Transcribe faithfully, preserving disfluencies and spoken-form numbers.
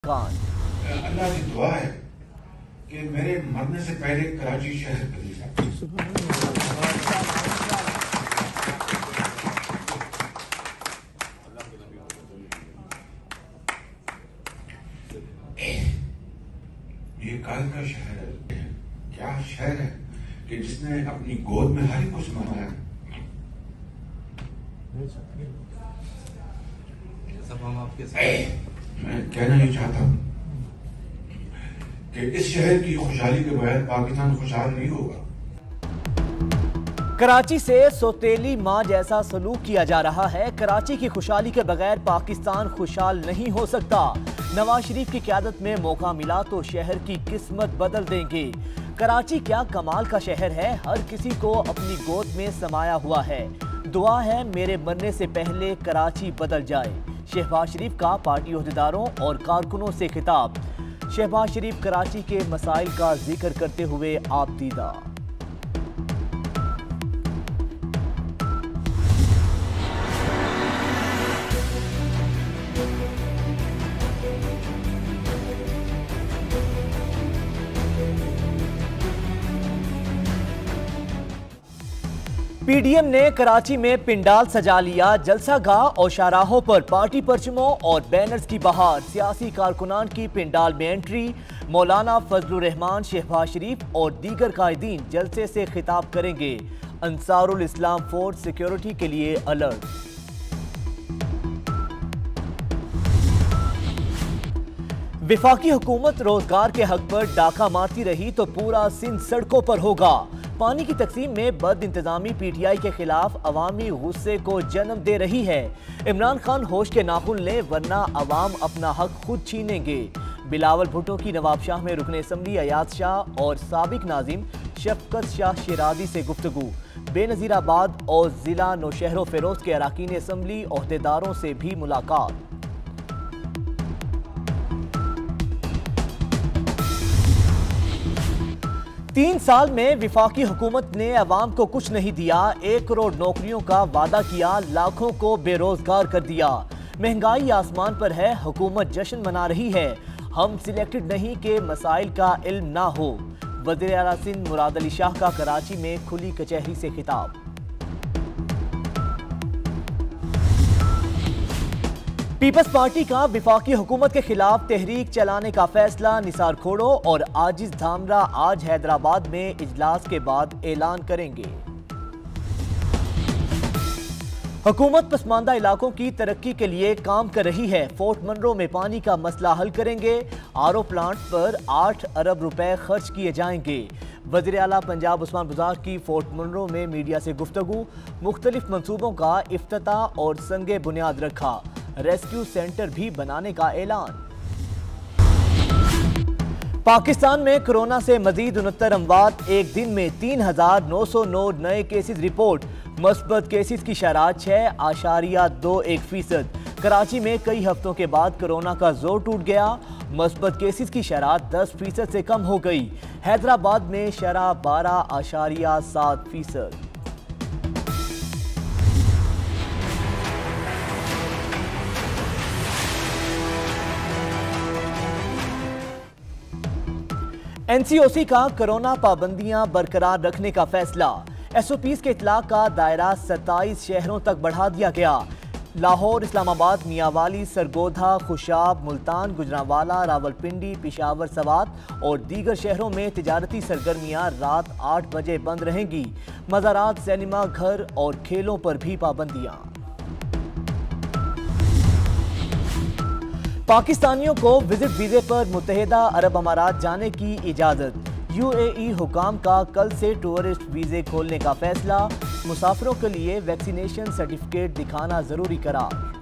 खान। अल्लाह की दुआ है कि मेरे मरने से पहले कराची शहर बदल जाए। ये काल का शहर है, क्या शहर है कि जिसने अपनी गोद में हर एक को समाया है। मैं कहना ये चाहता हूँ कि इस शहर की खुशहाली के बगैर पाकिस्तान खुशहाल नहीं होगा। कराची से सौतेली मां जैसा सलूक किया जा रहा है। कराची की खुशहाली के बगैर पाकिस्तान खुशहाल नहीं हो सकता। नवाज शरीफ की क़यादत में मौका मिला तो शहर की किस्मत बदल देंगे। कराची क्या कमाल का शहर है, हर किसी को अपनी गोद में समाया हुआ है। दुआ है मेरे मरने से पहले कराची बदल जाए। शहबाज शरीफ का पार्टी ओहदेदारों और कारकुनों से खिताब। शहबाज शरीफ कराची के मसाइल का जिक्र करते हुए आप दीदा। पीडीएम ने कराची में पिंडाल सजा लिया। जलसागाह और शाहराहों पर पार्टी परचमों और बैनर्स की बहार। सियासी कारकुनान की पिंडाल में एंट्री। मौलाना फजलुर रहमान, शहबाज शरीफ और दीगर कायदीन जलसे से खिताब करेंगे। अंसारुल इस्लाम फोर्स सिक्योरिटी के लिए अलर्ट। विफाकी हुकूमत रोजगार के हक पर डाका मारती रही तो पूरा सिंध सड़कों पर होगा। पानी की तकसीम में बद इंतजामी पीटीआई के खिलाफ अवामी गुस्से को जन्म दे रही है। इमरान खान होश के नाखुन लें वरना अवाम अपना हक खुद छीनेंगे। बिलावल भुट्टो की नवाब शाह में रुकन असम्बली अयाज शाह और साबिक नाजिम शफकत शाह शिरादी से गुफ्तगू। बेनजीराबाद और जिला नौशहरो फिरोज के अरकान असम्बली ओहदेदारों से भी मुलाकात। तीन साल में विफाकी हुकूमत ने अवाम को कुछ नहीं दिया। एक करोड़ नौकरियों का वादा किया, लाखों को बेरोजगार कर दिया। महंगाई आसमान पर है, हुकूमत जश्न मना रही है। हम सिलेक्टेड नहीं के मसाइल का इल्म ना हो। वज़ीर आला सिंध मुराद अली शाह का कराची में खुली कचहरी से खिताब। पीपल्स पार्टी का विफाकी हुकूमत के खिलाफ तहरीक चलाने का फैसला। निसार खोड़ो और आजिज धामरा आज हैदराबाद में इजलास के बाद ऐलान करेंगे। हुकूमत पसमानदा इलाकों की तरक्की के लिए काम कर रही है। फोर्ट मनरो में पानी का मसला हल करेंगे। आरओ प्लांट पर आठ अरब रुपए खर्च किए जाएंगे। वज़ीर आला पंजाब उस्मान बुज़ार की फोर्ट मनरो में मीडिया से गुफ्तगू। मुख्तलिफ मंसूबों का इफ्तिताह और संगे बुनियाद रखा। रेस्क्यू सेंटर भी बनाने का ऐलान। पाकिस्तान में कोरोना से मजीद उनहत्तर अमवात। एक दिन में तीन हजार नौ सौ नौ नए केसेस रिपोर्ट। मस्बत केसेस की शरह छह आशारिया दो एक फीसद। कराची में कई हफ्तों के बाद कोरोना का जोर टूट गया। मस्बत केसेस की शरह दस फीसद से कम हो गई। हैदराबाद में शरह बारह आशारिया सात फीसद। एनसीओसी का कोरोना पाबंदियां बरकरार रखने का फैसला। एसओपीज के इतलाक का दायरा सत्ताईस शहरों तक बढ़ा दिया गया। लाहौर, इस्लामाबाद, मियांवाली, सरगोधा, खुशाब, मुल्तान, गुजरांवाला, रावलपिंडी, पिशावर, सवात और दीगर शहरों में तिजारती सरगर्मियां रात आठ बजे बंद रहेंगी। मज़ारात, सिनेमा घर और खेलों पर भी पाबंदियां। पाकिस्तानियों को विजिट वीजे पर मुत्तहिदा अरब अमारात जाने की इजाजत। यूएई हुकाम का कल से टूरिस्ट वीजे खोलने का फैसला। मुसाफिरों के लिए वैक्सीनेशन सर्टिफिकेट दिखाना जरूरी करार।